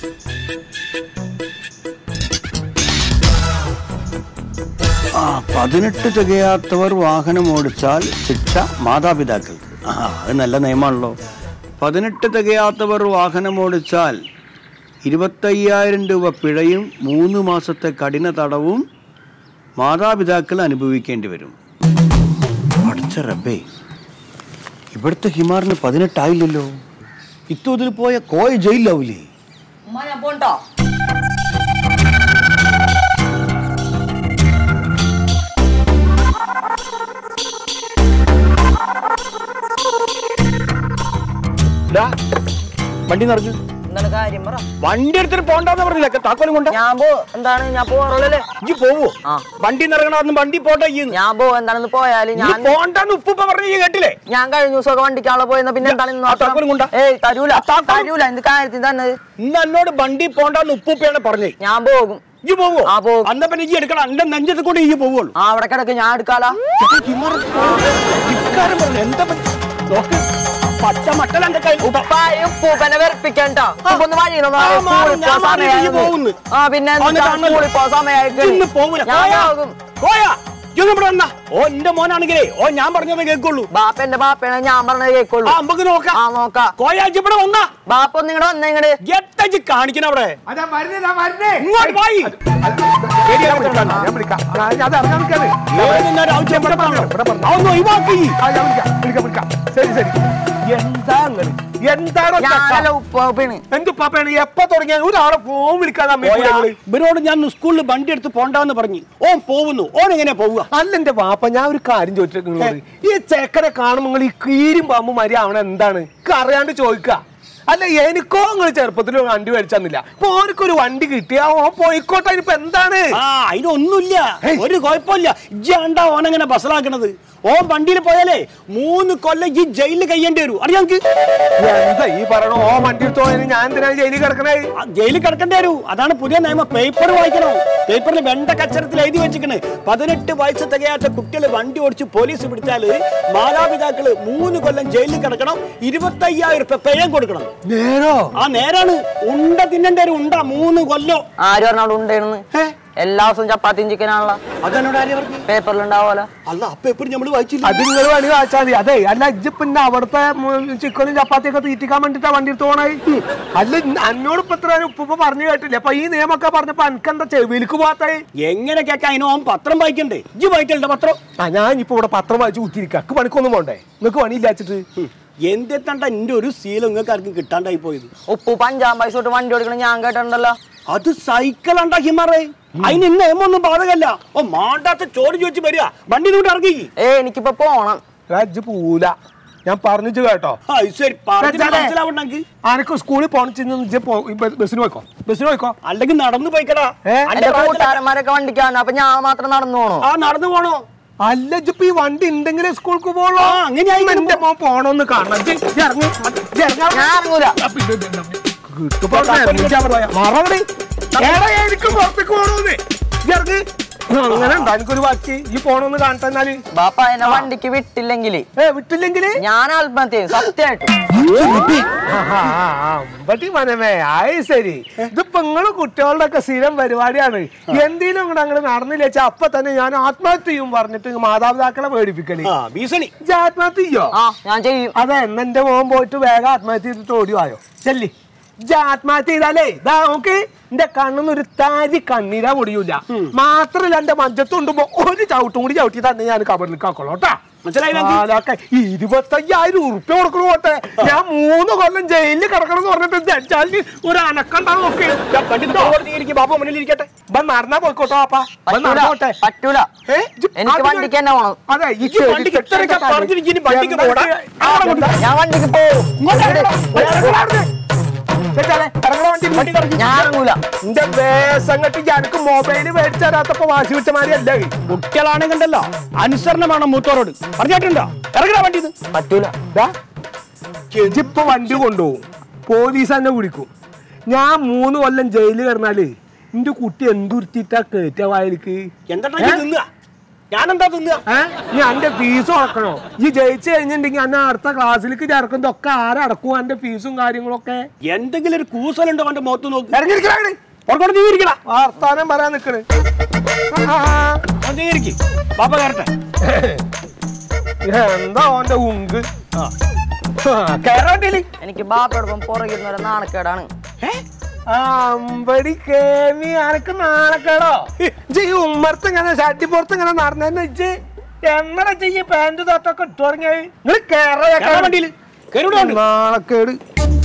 18 തികയാത്തവർ വാഹനം ഓടിച്ചാൽ ശിക്ഷ മാതാപിതാക്കൾക്ക്. അത് നല്ല നിയമമാണല്ലോ. 18 തികയാത്തവർ വാഹനം ഓടിച്ചാൽ 25,000 രൂപ പിഴയും 3 മാസത്തെ കഠിന തടവും മാതാപിതാക്കൾ അനുഭവിക്കേണ്ടി വരും. പഠിച്ച റബ്ബേ, ഇവിടുത്തെ ഹിമാറിന് 18 ആയില്ലല്ലോ. ഇത്തോതിൽ പോയ കോയ ജയിലാവൂലേ? വണ്ടി നിറഞ്ഞു. വണ്ടി എടുത്തിട്ട് പോണ്ടെന്ന് പറഞ്ഞില്ല. താക്കോലും കൊണ്ട് ഞാൻ പോവാറുള്ളല്ലേ. ഇജ്ജ് പോവോ? വണ്ടി നിറങ്ങണമെന്ന് വണ്ടി പോട്ടെ. ഞാൻ പോവും. എന്താണെന്ന് പോയാലും ഞാൻ പോണ്ടെന്ന് ഉപ്പ പറഞ്ഞ കേട്ടില്ലേ? ഞാൻ കഴിഞ്ഞ ദിവസമൊക്കെ വണ്ടിക്കാളെ പോയെന്ന പിന്നെ എന്താണ്? ഏയ് തരൂല തരൂല. എന്ത് കാര്യത്തിൽ തന്നെ ഇന്ന് എന്നോട് വണ്ടി പോണ്ടെന്ന് ഉപ്പയാണ് പറഞ്ഞേ. ഞാൻ പോകും. ഇജ്ജ് പോവോ? അന്ന പിന്നെ ഇജ്ജ് എടുക്കണം. എന്റെ നെഞ്ചത്ത് കൂടെ ഇജ്ജ് പോവുള്ളൂ. അവിടെ കിടക്ക് ഞാൻ എടുക്കാലോ. എന്താ നോക്ക്, പച്ച മട്ടലന്റെ ഉപ്പൂപ്പനെ വെറുപ്പിക്കണ്ട. പിന്നെ എന്റെ മോനാണെങ്കിലേ ഞാൻ പറഞ്ഞത് കേൾക്കുള്ളൂ. ബാപ്പന്റെ ബാപ്പയാണ് ഞാൻ പറഞ്ഞത് കേൾക്കുള്ളൂ. നമുക്ക് നോക്കാം. ഇവിടെ വന്നാ ബാപ്പ ഒന്ന് ഇങ്ങടെ വന്നേ. ഇങ്ങട് എട്ടഞ്ച് കാണിക്കണം. അവിടെ എപ്പോ തുടങ്ങിയ ഒരാളെ ഫോൺ വിളിക്കാതെ ഇവരോട് ഞാൻ സ്കൂളിൽ വണ്ടി എടുത്ത് പോണ്ടെന്ന് പറഞ്ഞു. ഓൻ പോകുന്നു. ഓൻ എങ്ങനെയാ പോവുക? അല്ല എന്റെ വാപ്പ, ഞാൻ ഒരു കാര്യം ചോദിച്ചിട്ട്, ഈ ചെക്കനെ കാണുമ്പോൾ നിങ്ങൾ ഈ കീരും പാമ്പും മരി അവൻ എന്താണ് അറിയാണ്ട് ചോദിക്കുക. അല്ല എനിക്കോ നിങ്ങൾ ചെറുപ്പത്തിൽ വണ്ടി മേടിച്ചന്നില്ല. ഇപ്പൊ ഓനക്കൊരു വണ്ടി കിട്ടിയാ ഓൻ പോയിക്കോട്ടെ. അതിനിപ്പോ എന്താണ്? അതിനൊന്നുമില്ല, ഒരു കുഴപ്പമില്ല. ഇജ്ജാണ്ടാ ഓനെങ്ങനെ ബസ്സിലാക്കണത്? ഓൻ വണ്ടിയിൽ പോയാലേ 3 കൊല്ലം ഈ ജയിലിൽ കഴിയേണ്ടി വരും. അറിയാം എന്താ ഈ പറയണോ? ഓ വണ്ടി എടുത്തോ, ഞാൻ എന്തിനാണ് ജയിലിൽ കിടക്കണേ? ജയിലിൽ കിടക്കേണ്ടി വരും. അതാണ് പുതിയ നിയമം. പേപ്പർ വായിക്കണോ? പേപ്പറിൽ വെണ്ട കച്ചരത്തിൽ എഴുതി വെച്ചിക്കണ്, 18 വയസ്സ് തികയാത്ത കുട്ടികൾ വണ്ടി ഓടിച്ച് പോലീസ് പിടിച്ചാല് മാതാപിതാക്കള് 3 കൊല്ലം ജയിലിൽ കിടക്കണം, 25,000 രൂപ പേയം കൊടുക്കണം. നേരോ? നേരാണ്. ഉണ്ട തിന്നേണ്ടി വരും. ഉണ്ട 3 കൊല്ലം. ആര് പറഞ്ഞാൽ ഉണ്ടെന്ന്? എല്ലാ ദിവസവും ചപ്പാത്തിയും ചിക്കനാണല്ലോ. അതെന്നോട് ആര് പറഞ്ഞു? പേപ്പറിലുണ്ടാവുമല്ലോ. അല്ല, ആ പേപ്പർ നമ്മള് വായിച്ചില്ല. അത് നിങ്ങൾ വേണമെങ്കിൽ വായിച്ചാൽ മതി. അതെ, അല്ല ഇജ്ജ് പിന്നെ അവിടുത്തെ ചിക്കനും ചപ്പാത്തിയൊക്കെ തീറ്റിക്കാൻ വേണ്ടിട്ടാ വണ്ടി എടുത്ത് പോണേ. അല്ല എന്നോട് ഇപ്പൊ ഇത്ര ഉപ്പ പറഞ്ഞു കേട്ടില്ല. അപ്പൊ ഈ നിയമൊക്കെ പറഞ്ഞപ്പോ എനിക്കെന്താ ചെവിയിലേക്ക് പോകാത്തേ? എങ്ങനെ കേൾക്കാൻ? അതിന് ഓൻ പത്രം വായിക്കണ്ടേ? ഇജ്ജ് വായിക്കലുണ്ടോ പത്രം? ഞാൻ ഇപ്പൊ ഇവിടെ പത്രം വായിച്ച് കുത്തിരിക്കും. പണിക്കൊന്നും പോണ്ടേ? നിങ്ങൾക്ക് പണിയില്ലാച്ചിട്ട് എന്തെത്തണ്ട എന്റെ ഒരു ശീലം നിങ്ങൾക്ക് ആർക്കും കിട്ടാണ്ടായി പോയത്. ഉപ്പു 5 പൈസ തൊട്ട് വണ്ടി ഓടിക്കണം ഞാൻ കേട്ടിട്ടുണ്ടല്ലോ. അത് സൈക്കിൾ ഉണ്ടാക്കി മാറേ. അതിന് നിയമൊന്നും ബാധകല്ല. മാണ്ടാത്ത ചോറ് ചോദിച്ചു വരിക. വണ്ടി കൊണ്ട് ഇറങ്ങി. എനിക്കിപ്പോ പോണം. രാജ്യ പൂല ഞാൻ പറഞ്ഞു കേട്ടോ. അനക്ക് സ്കൂളിൽ ബസ്സിന് പോയിക്കോ. ബസ്സിന് പോയിക്കോ, അല്ലെങ്കിൽ നടന്നു പോയിക്കടാ. എന്റെ കൂട്ടുകാരന്മാരൊക്കെ വണ്ടിക്കാണ്. അപ്പൊ ഞാൻ മാത്രം നടന്നു പോണോ? നടന്നു പോണോ? അല്ല ഇപ്പൊ ഈ വണ്ടി ഉണ്ടെങ്കിലേ സ്കൂൾക്ക് പോണോ? അങ്ങനെയായി എന്റെ മോൻ പോണോന്ന് കാണണം. അങ്ങനെ എനിക്കൊരു വാക്ക് ഈ പോണോന്ന് കാണട്ടെന്നാല്. ബാപ്പ എന്നെ വണ്ടിക്ക് വിട്ടില്ലെങ്കില് ഞാൻ ആത്മഹത്യ ചെയ്യും. സത്യമായിട്ടും മനമേ. ആയി ശരി. ഇതിപ്പോ നിങ്ങള് കുട്ടികളുടെ ഒക്കെ സ്ഥിരം പരിപാടിയാണ്. എന്തെങ്കിലും ഇങ്ങോട്ട് അങ്ങനെ നടന്നില്ല വെച്ചാൽ അപ്പൊ തന്നെ ഞാൻ ആത്മഹത്യ ചെയ്യും പറഞ്ഞിട്ട് മാതാപിതാക്കളെ പേടിപ്പിക്കല്. ആത്മഹത്യ ചെയ്യോ? ഞാൻ ചെയ്യും. അതെ, എന്നെ മോൻ പോയിട്ട് വേഗം ആത്മഹത്യ ചെയ്തിട്ട് ഓടിവായോ. ചെല്ലി ആത്മഹത്യ ചെയ്താലേ ഇതാ നോക്ക്, എന്റെ കണ്ണിന്ന് ഒരു താരി കണ്ണീരാ പൊടിയൂല. മാത്രല്ല എന്റെ മഞ്ചത്തുണ്ടുമ്പോ ഒരു ചവിട്ടും കൂടി ചവിട്ടി തന്നെ ഞാൻ കബറിലേക്ക് ആക്കോളൂട്ടാ. 25,000 ഉറുപ്പ്യ കൊടുക്കണു പോട്ടെ. ഞാൻ 3 കൊല്ലം ജയിലിൽ കിടക്കണം എന്ന് പറഞ്ഞിട്ട് ജഡ്ജാലിന് ഒരു അനക്കണ്ടാ നോക്കി. നടന്നാ പോയിക്കോട്ടോ പാപ്പ. നടന്നോട്ടെ. പറ്റൂല. എനിക്ക് വണ്ടിക്ക് തന്നെ പോണം. അതെ, ഞാൻ വണ്ടിക്ക് എനിക്ക് മൊബൈല് മേടിച്ചു തരാത്തപ്പോ വാശി വിട്ടമാരിയല്ലേ. കുട്ടികളാണെങ്കിലോ അനുസരണം വേണം മൂത്തോരോട്. പറഞ്ഞിട്ടുണ്ടോ? ഇറങ്ങണ വണ്ടി. പറ്റൂല. ഇപ്പൊ വണ്ടി കൊണ്ടുപോകും, പോലീസ് തന്നെ വിളിക്കും. ഞാൻ 3 കൊല്ലം ജയിലിൽ കിടന്നാല് എന്റെ കുട്ടി എന്തുരുത്തിട്ടാ കേറ്റ വായലിക്ക്. എന്താ ഞാനെന്താ തിന്നുക? ഞാൻ എന്റെ ഫീസ് അടക്കണോ? ഈ ജയിച്ചു കഴിഞ്ഞിട്ടുണ്ടെങ്കിൽ അന്നെ അടുത്ത ക്ലാസ്സിലേക്ക് ചേർക്കുന്നതൊക്കെ ആരടക്കും? എന്റെ ഫീസും കാര്യങ്ങളൊക്കെ എന്തെങ്കിലും ഒരു കൂസലുണ്ടോ അവന്റെ മുഖത്ത് നോക്ക്. ഇറങ്ങിയിരിക്കണേ, വർത്താനം പറയാൻ നിക്കണ്. ബാപ്പ കയറട്ടെ. എന്താ ഓന്റെ ഉങ്ക് കേരളത്തില് എനിക്ക് ബാപ്പയോടൊപ്പം പുറകിരുന്ന നാണക്കേടാണ്. അമ്പടി കേമി അനക്ക് നാണക്കേടോ? ഈ ഉമ്മർത്ത് ഇങ്ങനെ ഷട്ടിപ്പുറത്ത് ഇങ്ങനെ നടന്നെ ഇജ്ജ് എങ്ങനെ ചെയ്യ പാന്റ് തൊട്ടൊക്കെ ഇട്ടു തുടങ്ങിയത്? നിങ്ങൾ നാണക്കേട്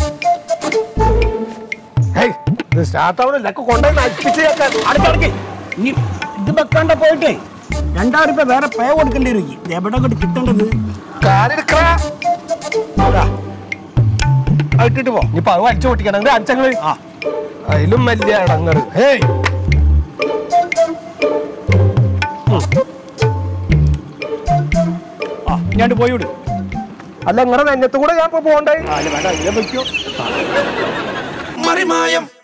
സ്റ്റാർട്ട് ആവണില്ല, കൊണ്ടുപോയി നശിപ്പിച്ച് അടുത്തടക്ക്. ഇനി ഇത് വെക്കാണ്ട പോയിട്ടേ 2000 രൂപ വേറെ പേ കൊടുക്കേണ്ടി വരും. എവിടെ കൊണ്ട് കിട്ടേണ്ടത്? ഇട്ടിട്ട് പോ. ഇനിയിപ്പൊ അത് അടിച്ചു പൊട്ടിക്കണം അഞ്ചങ്ങള്. അതിലും വലിയ ഇടങ്ങള്. ഞാൻ പോയി വിടും. അല്ല നിങ്ങളുടെ നെഞ്ഞത്ത് കൂടെ ഞാൻ ഇപ്പൊ പോകണ്ടേ? വേണ്ട, ഇതിലെ വയ്ക്കോ. മറിമായം